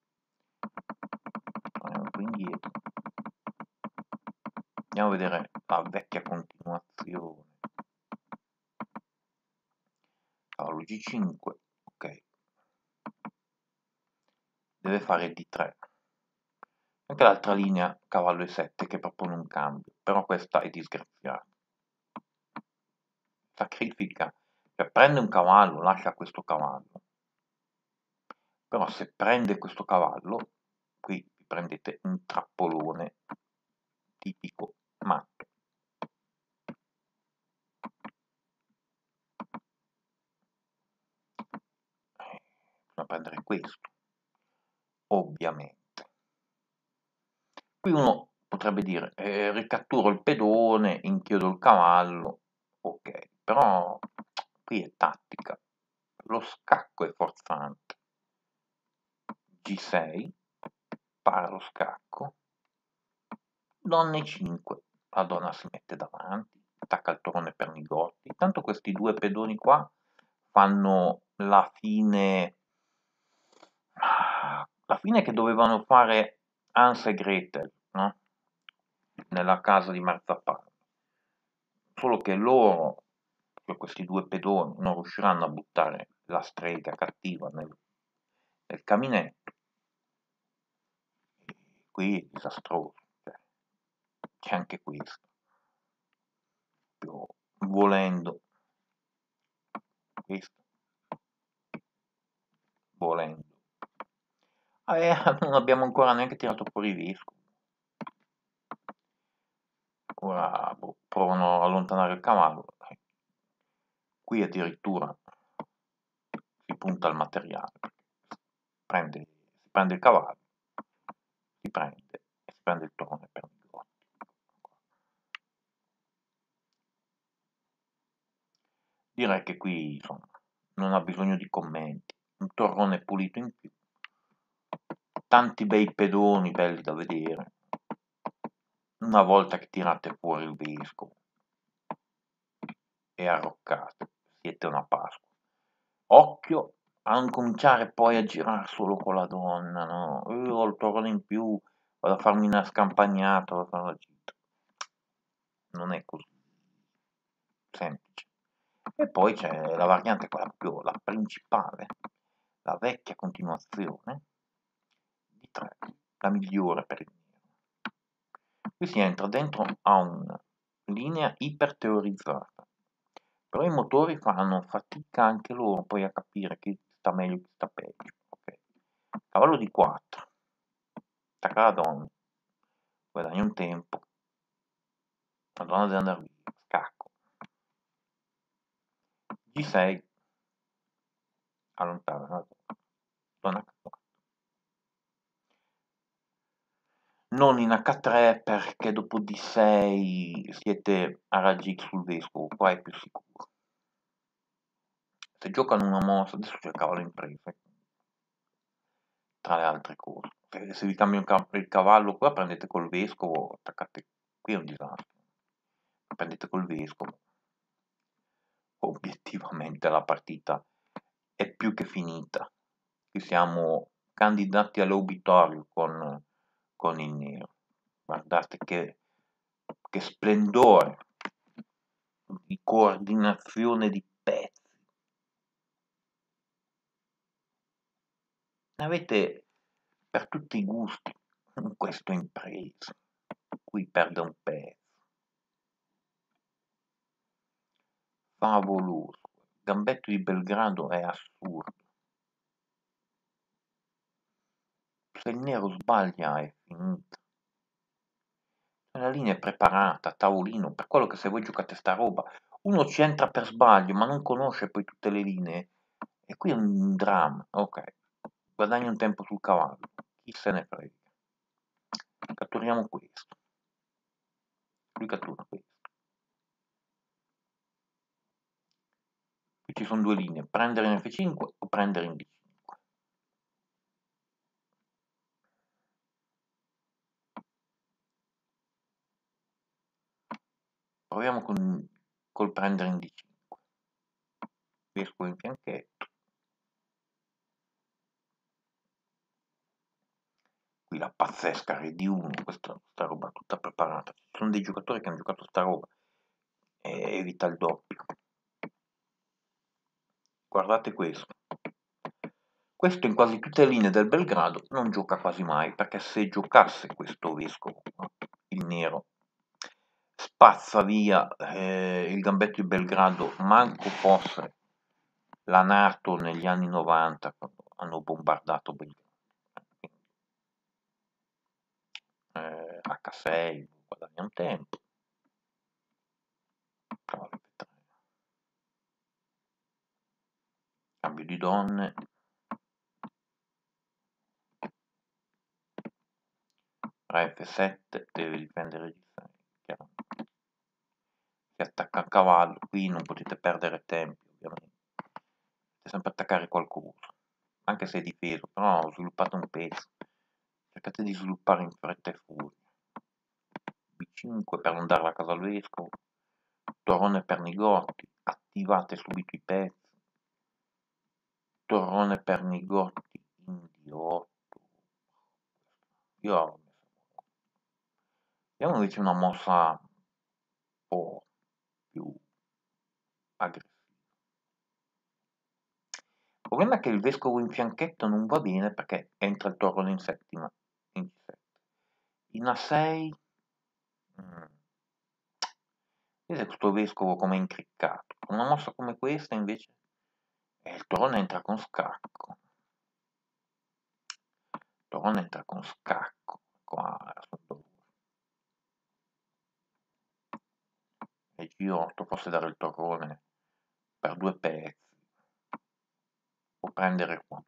Torniamo qui indietro. Andiamo a vedere la vecchia continuazione. Cavallo G5, ok. Deve fare D3. Anche l'altra linea, cavallo E7, che propone un cambio, però questa è disgraziata. Sacrifica, cioè prende un cavallo, lascia questo cavallo. Però se prende questo cavallo, qui vi prendete un trappolone tipico matto. Bisogna prendere questo, ovviamente. Qui uno potrebbe dire, ricatturo il pedone, inchiodo il cavallo, ok, però qui è tattica, lo scacco è forzante. G6, para lo scacco, donna E5, la donna si mette davanti, attacca il torrone per Nigotti, tanto questi due pedoni qua fanno la fine che dovevano fare Hans e Gretel, no? Nella casa di Marzapane. Solo che loro, cioè questi due pedoni, non riusciranno a buttare la strega cattiva nel caminetto. E qui è disastroso, cioè, c'è anche questo. Più volendo, questo, volendo. Non abbiamo ancora neanche tirato fuori i vescovi. Ora provano a allontanare il cavallo. Qui addirittura si punta al materiale. Si prende il cavallo, si prende il torrone per Nigotti. Direi che qui insomma, non ha bisogno di commenti. Un torrone pulito in più. Tanti bei pedoni belli da vedere. Una volta che tirate fuori il vescovo e arroccate, siete una Pasqua. Occhio a non cominciare poi a girare solo con la donna, no? Io ho il torrone in più, vado a farmi una scampagnata, vado a fare la gita. Non è così semplice. E poi c'è la variante, quella proprio la principale, la vecchia continuazione di 3, la migliore per il nero. Qui si entra dentro a una linea iperteorizzata, però i motori fanno fatica anche loro poi a capire chi sta meglio e chi sta peggio. Ok. Cavallo di 4, attacca la donna, guadagna un tempo, la donna deve andare via, scacco. G6, allontana la donna H4. Non in H3 perché dopo D6 siete a raggi X sul vescovo, qua è più sicuro. Se giocano una mossa, adesso c'è il cavallo in presa, tra le altre cose. Se vi cambia il cavallo qua, prendete col vescovo, attaccate, qui è un disastro. Prendete col vescovo, obiettivamente la partita è più che finita. Qui siamo candidati all'obitorio con il nero. Guardate che splendore di coordinazione di pezzi. Ne avete per tutti i gusti in questa impresa. Qui perde un pezzo. Favoloso. Il gambetto di Belgrado è assurdo. Se il nero sbaglia è finita. La linea è preparata, a tavolino, per quello che se voi giocate sta roba, uno ci entra per sbaglio, ma non conosce poi tutte le linee. E qui è un dramma. Ok, guadagni un tempo sul cavallo, chi se ne frega. Catturiamo questo. Lui cattura questo. Qui ci sono due linee, prendere in F5 o prendere in D5. Proviamo col prendere in D5. Vescovo in fianchetto. Qui la pazzesca re di 1, questa roba tutta preparata. Ci sono dei giocatori che hanno giocato sta roba e evita il doppio. Guardate questo. Questo in quasi tutte le linee del Belgrado non gioca quasi mai, perché se giocasse questo vescovo, il nero, spazza via il gambetto di Belgrado, manco fosse la NATO negli anni 90 quando hanno bombardato Belgrado. H6 guadagna un tempo, cavallo F3, cambio di donne, re F7 deve difendere G6, chiaramente. Si attacca a cavallo, qui non potete perdere tempo ovviamente, potete sempre attaccare qualcuno, anche se è difeso, però sviluppate un pezzo, cercate di sviluppare in fretta e furia. B5 per non dare la casa al vescovo, torrone per Nigotti, attivate subito i pezzi, torrone per Nigotti in D8, io ho messo, vediamo invece una mossa un po' più aggressiva. Il problema è che il vescovo in fianchetto non va bene perché entra il torrone in settima, in G7. In A6, vedete questo vescovo come è incriccato. Con una mossa come questa invece il torrone entra con scacco. Il torrone entra con scacco. Qua e G8 posso dare il torrone per due pezzi. O prendere qua.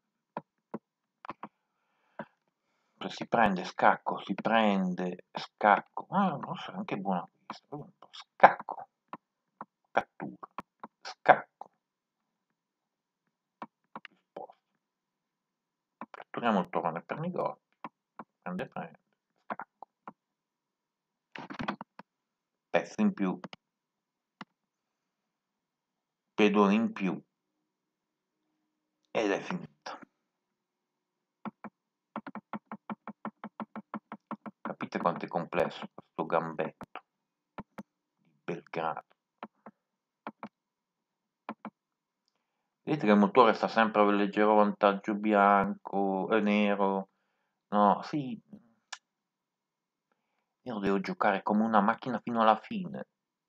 Si prende scacco, si prende scacco. Ah, non so, anche buona questa. Scacco. Cattura. Scacco. Sposto. Catturiamo il torrone per Nigotti. Prende, scacco. Pezzo in più. Pedone in più. Ed è finita. Capite quanto è complesso questo gambetto di Belgrado. Vedete che il motore sta sempre a leggero vantaggio bianco e nero. No, sì. Io devo giocare come una macchina fino alla fine.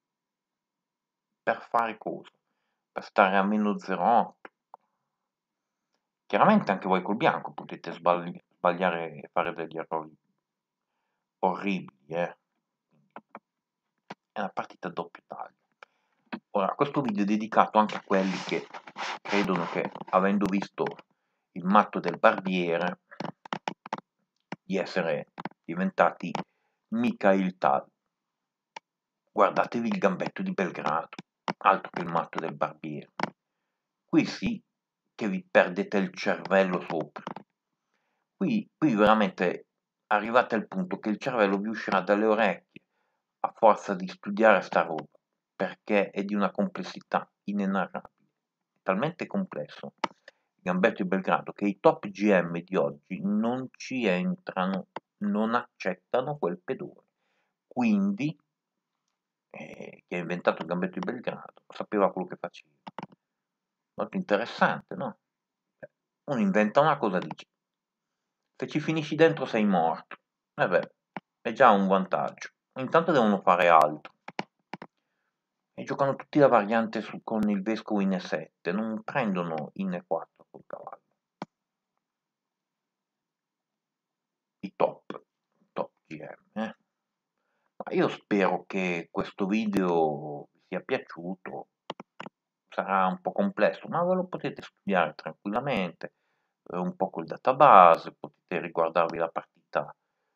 Per fare cosa? Per stare a meno 0,8. Chiaramente anche voi col bianco potete sbagliare e fare degli errori orribili, eh. È una partita a doppio taglio. Ora, questo video è dedicato anche a quelli che credono che, avendo visto il matto del barbiere, di essere diventati Mikhail Tal. Guardatevi il gambetto di Belgrado, altro che il matto del barbiere. Qui sì che vi perdete il cervello sopra. Qui veramente arrivate al punto che il cervello vi uscirà dalle orecchie a forza di studiare sta roba, perché è di una complessità inenarrabile, talmente complesso il gambetto di Belgrado che i top GM di oggi non ci entrano, non accettano quel pedone. Quindi chi ha inventato il gambetto di Belgrado sapeva quello che faceva. Molto interessante, no? Uno inventa una cosa, dice, se ci finisci dentro sei morto. E beh, è già un vantaggio. Intanto devono fare altro. E giocano tutti la variante con il vescovo in E7, non prendono in E4 col cavallo. I top GM. Ma io spero che questo video vi sia piaciuto. Sarà un po' complesso, ma ve lo potete studiare tranquillamente, un po' col database, potete riguardarvi la partita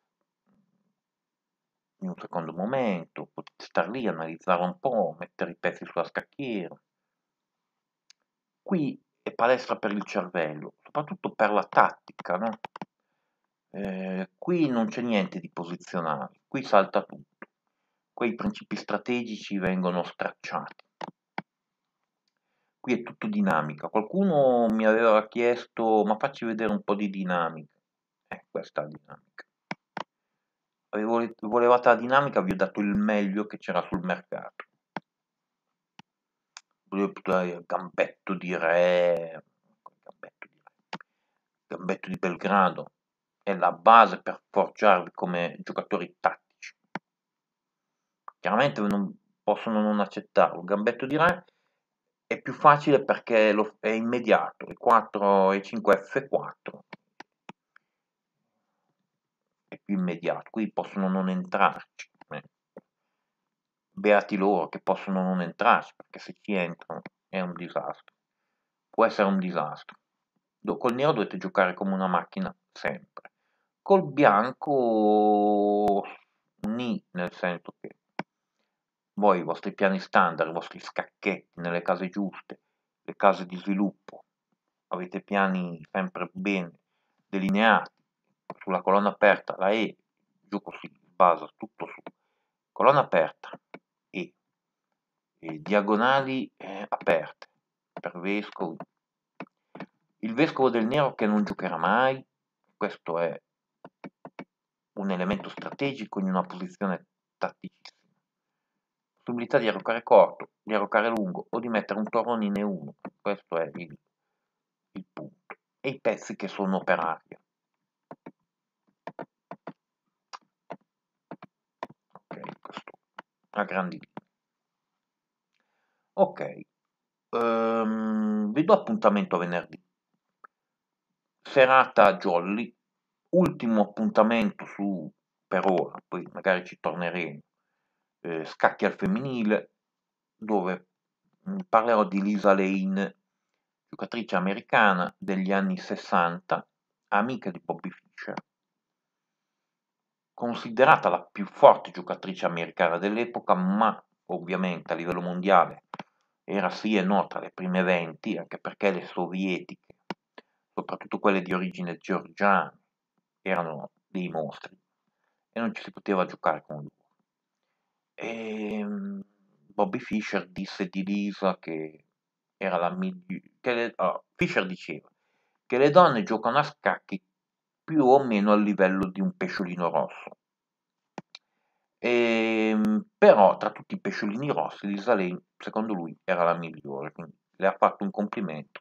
in un secondo momento, potete star lì, analizzarla un po', mettere i pezzi sulla scacchiera. Qui è palestra per il cervello, soprattutto per la tattica, no? Qui non c'è niente di posizionale, qui salta tutto. Quei principi strategici vengono stracciati. Qui è tutto dinamica. Qualcuno mi aveva chiesto, ma facci vedere un po' di dinamica. Questa è la dinamica. Volevate la dinamica, vi ho dato il meglio che c'era sul mercato. Il gambetto di re, gambetto di Belgrado è la base per forgiarvi come giocatori tattici. Chiaramente non possono non accettarlo. Il gambetto di re è più facile perché è immediato, E4 e 5 F4 è più immediato, qui possono non entrarci. Beati loro che possono non entrarci, perché se ci entrano è un disastro. Può essere un disastro. Col nero dovete giocare come una macchina sempre. Col bianco nel senso che voi i vostri piani standard, i vostri scacchetti nelle case giuste, le case di sviluppo, avete piani sempre ben delineati, sulla colonna aperta la E, giù così, basa tutto su colonna aperta e diagonali aperte per vescovi. Il vescovo del nero che non giocherà mai, questo è un elemento strategico in una posizione tatticissima. Possibilità di arroccare corto, di arroccare lungo o di mettere un torrone in E1, questo è il punto. E i pezzi che sono per aria. Ok, questo a grandi linee. Ok, vi do appuntamento a venerdì. Serata jolly, ultimo appuntamento per ora, poi magari ci torneremo. Scacchi al femminile, dove parlerò di Lisa Lane, giocatrice americana degli anni 60, amica di Bobby Fischer, considerata la più forte giocatrice americana dell'epoca, ma ovviamente a livello mondiale era sì e no tra le prime 20, anche perché le sovietiche, soprattutto quelle di origine georgiana, erano dei mostri e non ci si poteva giocare con loro. Bobby Fischer disse di Lisa che era la migliore. Fischer diceva che le donne giocano a scacchi più o meno al livello di un pesciolino rosso. Però tra tutti i pesciolini rossi Lisa Lane, secondo lui, era la migliore, quindi le ha fatto un complimento,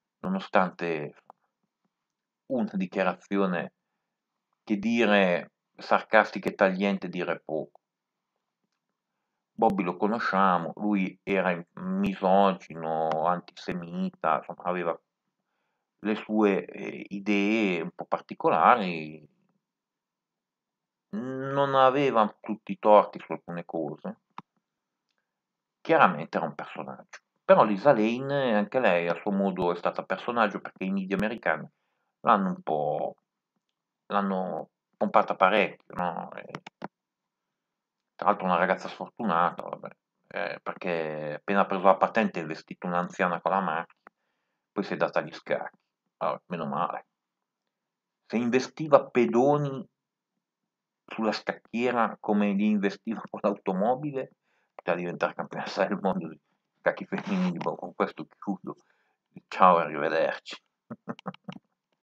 nonostante una dichiarazione che dire sarcastica e tagliente dire poco. Bobby lo conosciamo, lui era misogino, antisemita, insomma aveva le sue idee un po' particolari, non aveva tutti i torti su alcune cose, chiaramente era un personaggio. Però Lisa Lane, anche lei a suo modo è stata personaggio perché i media americani l'hanno un po', l'hanno pompata parecchio, no? Tra l'altro una ragazza sfortunata, vabbè, perché appena ha preso la patente ha investito un'anziana con la macchina, poi si è data agli scacchi. Allora, meno male. Se investiva pedoni sulla scacchiera come li investiva con l'automobile, poteva diventare campionessa del mondo di scacchi femminili. Boh, con questo chiudo. Ciao e arrivederci.